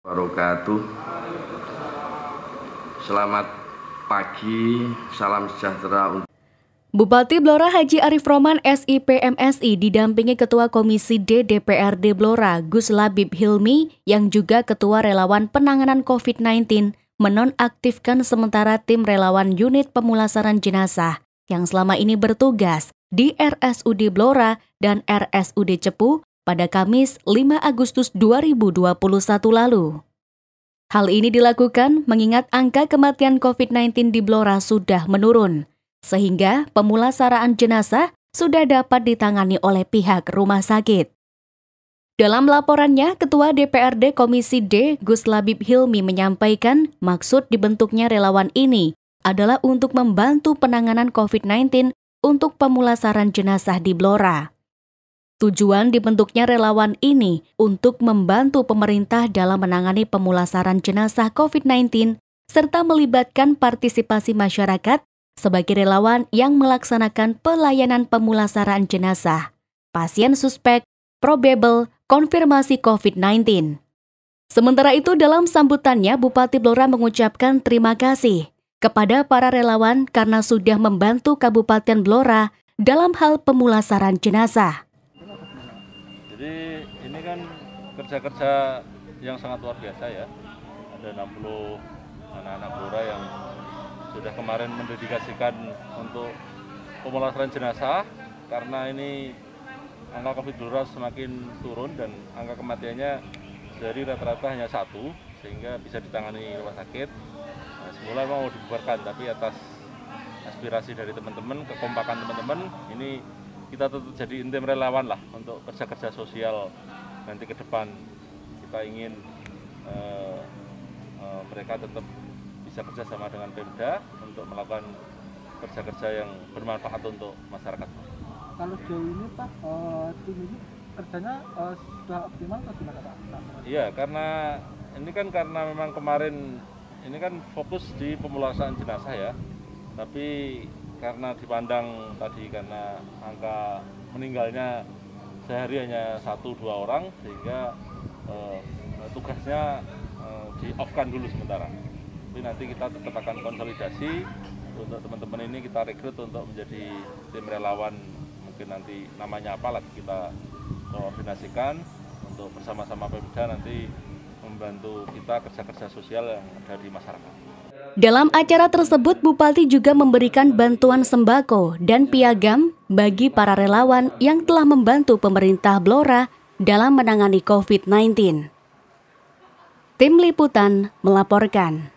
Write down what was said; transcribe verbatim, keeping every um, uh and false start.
Wabarakatuh. Selamat pagi, salam sejahtera untuk Bupati Blora Haji Arif Roman S I P M S I didampingi Ketua Komisi D D P R D Blora Gus Labib Hilmi yang juga Ketua Relawan Penanganan covid sembilan belas menonaktifkan sementara tim relawan unit pemulasaran jenazah yang selama ini bertugas di R S U D Blora dan R S U D Cepu pada Kamis lima Agustus dua ribu dua puluh satu lalu. Hal ini dilakukan mengingat angka kematian covid sembilan belas di Blora sudah menurun, sehingga pemulasaraan jenazah sudah dapat ditangani oleh pihak rumah sakit. Dalam laporannya, Ketua D P R D Komisi D Gus Labib Hilmi menyampaikan maksud dibentuknya relawan ini adalah untuk membantu penanganan covid sembilan belas untuk pemulasaran jenazah di Blora. Tujuan dibentuknya relawan ini untuk membantu pemerintah dalam menangani pemulasaran jenazah covid sembilan belas serta melibatkan partisipasi masyarakat sebagai relawan yang melaksanakan pelayanan pemulasaran jenazah, pasien suspek, probable, konfirmasi covid sembilan belas. Sementara itu dalam sambutannya Bupati Blora mengucapkan terima kasih kepada para relawan karena sudah membantu Kabupaten Blora dalam hal pemulasaran jenazah. Jadi ini kan kerja-kerja yang sangat luar biasa ya. Ada enam puluh anak-anak Blora yang sudah kemarin mendedikasikan untuk pemulasaran jenazah karena ini angka COVID Blora semakin turun dan angka kematiannya dari rata-rata hanya satu sehingga bisa ditangani rumah sakit. Nah, semula memang mau dibubarkan tapi atas aspirasi dari teman-teman, kekompakan teman-teman, ini kita tetap jadi intim relawan lah untuk kerja-kerja sosial nanti ke depan. Kita ingin uh, uh, mereka tetap bisa kerjasama dengan Pemda untuk melakukan kerja-kerja yang bermanfaat untuk masyarakat. Kalau jauh ini Pak, uh, tim ini kerjanya uh, sudah optimal atau gimana Pak? Iya, karena ini kan karena memang kemarin ini kan fokus di pemulasaraan jenazah ya, tapi karena dipandang tadi karena angka meninggalnya sehari hanya satu dua orang sehingga uh, tugasnya uh, di off-kan dulu sementara. Tapi nanti kita tetap akan konsolidasi untuk teman-teman ini kita rekrut untuk menjadi tim relawan, mungkin nanti namanya apa lagi kita koordinasikan untuk bersama-sama Pemda nanti membantu kita kerja-kerja sosial yang ada di masyarakat. Dalam acara tersebut, Bupati juga memberikan bantuan sembako dan piagam bagi para relawan yang telah membantu pemerintah Blora dalam menangani covid sembilan belas. Tim Liputan melaporkan.